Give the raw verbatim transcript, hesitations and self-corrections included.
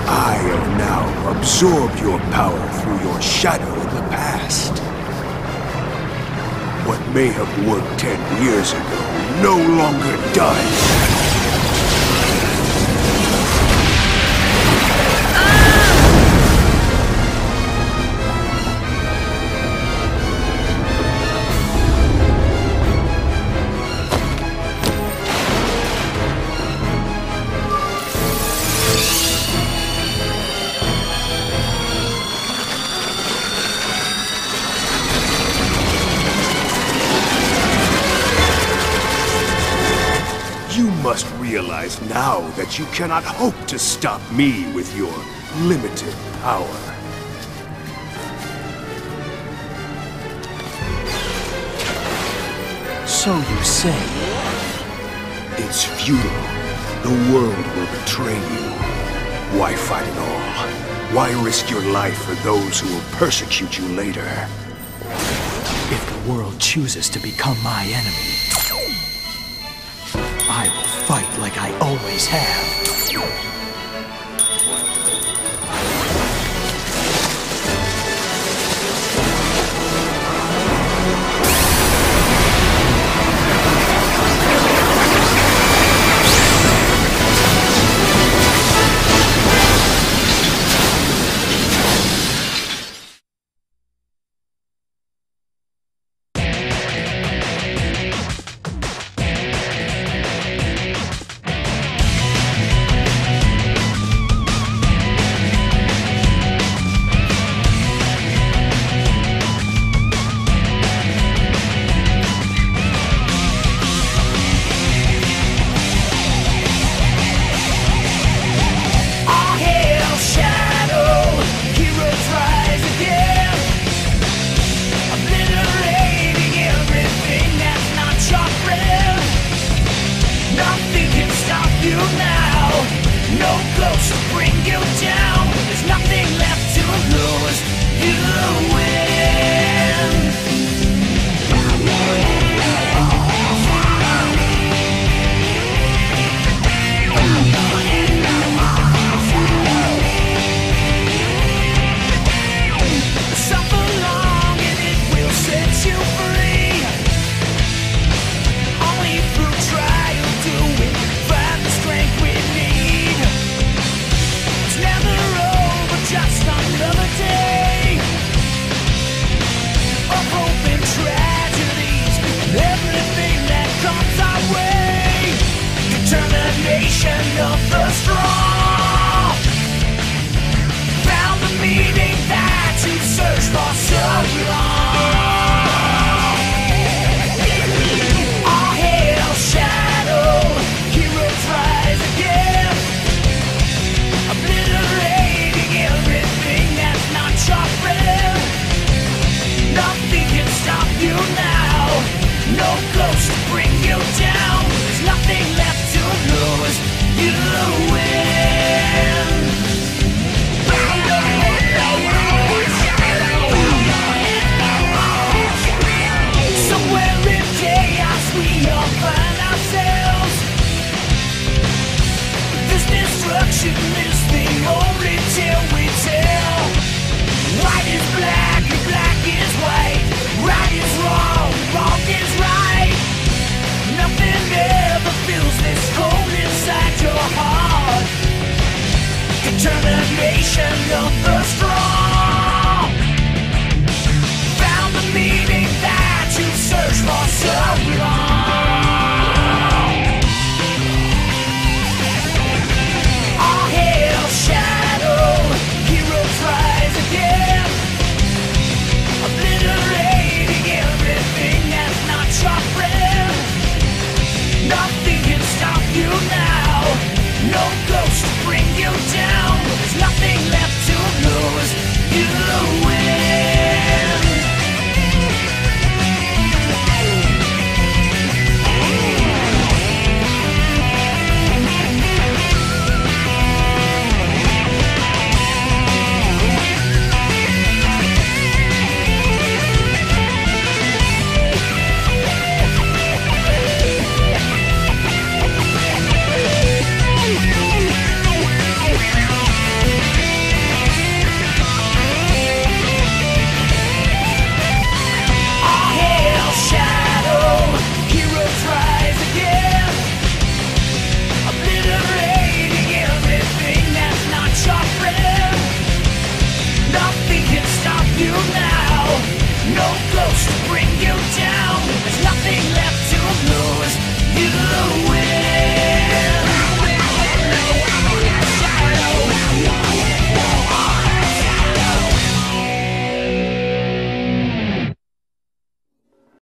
I have now absorbed your power through your shadow in the past. What may have worked ten years ago no longer does. You must realize now that you cannot hope to stop me with your limited power. So you say. It's futile. The world will betray you. Why fight at all? Why risk your life for those who will persecute you later? If the world chooses to become my enemy, I will fight like I always have. Determination of the strong. Found the meaning that you searched for so long. All hail shadow, heroes rise again, obliterating everything that's not your friend. Nothing can stop you now. No ghost to bring you down. There's nothing left to lose. No ghost to bring you down. There's nothing left to lose. You lose.